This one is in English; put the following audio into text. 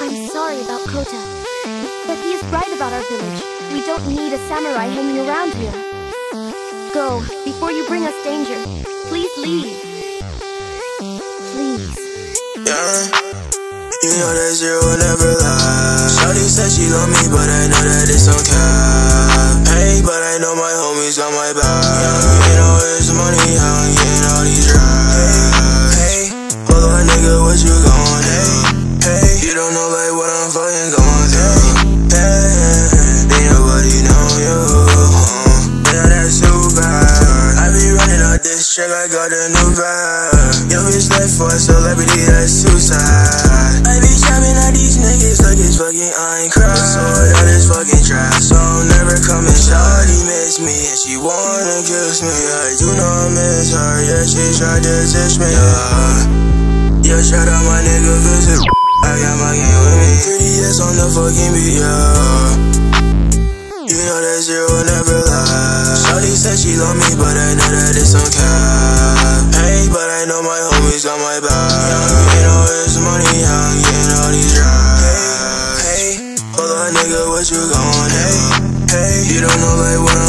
I'm sorry about Kota, but he is right about our village. We don't need a samurai hanging around here. Go, before you bring us danger. Please leave. Please. Yeah. You know that zero never lie. Shawty said she love me, but I know that it's on cap. Hey, but I know my homies got my back. Young, getting all this money, young, getting all these rides. Hey, hold on, nigga, what you going? Hey, you don't know like what I'm fucking going through. Hey, ain't nobody know you. Yeah, that's too bad. I be running out this check, I got a new bag. Yo, bitch left for a celebrity, that's too sad. I be jamming at these niggas like it's fucking Minecraft. So that is fucking trash, so I'm never coming. Shawty miss me and she wanna kiss me. I do not miss her, yeah, she tried to diss me. Yeah, shout out my nigga Visit. I got my game with me. 3DS on the fucking beat, yeah. You know that zero never lie. Shawty said she love me, but I know that it's on cap. Hey, but I know my homies got my back. Young, getting all this money, young, getting all these rides. Hey, hold on, nigga, what you going? Hey, you don't know like what